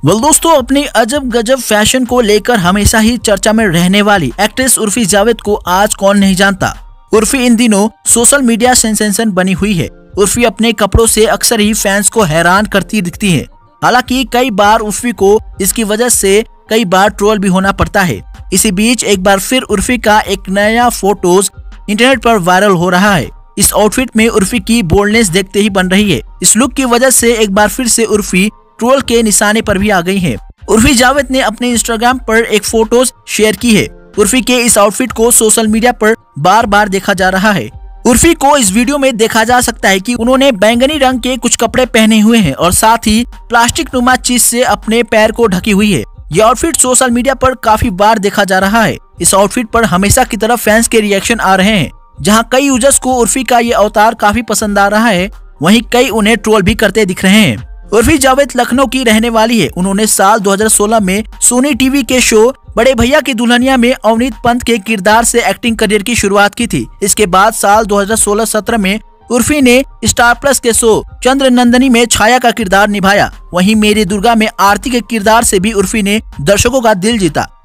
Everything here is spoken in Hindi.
दोस्तों, अपनी अजब गजब फैशन को लेकर हमेशा ही चर्चा में रहने वाली एक्ट्रेस उर्फी जावेद को आज कौन नहीं जानता। उर्फी इन दिनों सोशल मीडिया सेंसेशन बनी हुई है। उर्फी अपने कपड़ों से अक्सर ही फैंस को हैरान करती दिखती है। हालांकि कई बार उर्फी को इसकी वजह से कई बार ट्रोल भी होना पड़ता है। इसी बीच एक बार फिर उर्फी का एक नया फोटोज इंटरनेट पर वायरल हो रहा है। इस आउटफिट में उर्फी की बोल्डनेस देखते ही बन रही है। इस लुक की वजह से एक बार फिर से उर्फी ट्रोल के निशाने पर भी आ गई है। उर्फी जावेद ने अपने इंस्टाग्राम पर एक फोटोज शेयर की है। उर्फी के इस आउटफिट को सोशल मीडिया पर बार बार देखा जा रहा है। उर्फी को इस वीडियो में देखा जा सकता है कि उन्होंने बैंगनी रंग के कुछ कपड़े पहने हुए हैं और साथ ही प्लास्टिक नुमा चीज से अपने पैर को ढकी हुई है। यह आउटफिट सोशल मीडिया पर काफी बार देखा जा रहा है। इस आउटफिट पर हमेशा की तरह फैंस के रिएक्शन आ रहे हैं। जहां कई यूजर्स को उर्फी का ये अवतार काफी पसंद आ रहा है, वहीं कई उन्हें ट्रोल भी करते दिख रहे हैं। उर्फी जावेद लखनऊ की रहने वाली है। उन्होंने साल 2016 में सोनी टीवी के शो बड़े भैया की दुल्हनिया में अवनीत पंत के किरदार से एक्टिंग करियर की शुरुआत की थी। इसके बाद साल 2016-17 में उर्फी ने स्टार प्लस के शो चंद्र नंदनी में छाया का किरदार निभाया। वहीं मेरी दुर्गा में आरती के किरदार से भी उर्फी ने दर्शकों का दिल जीता।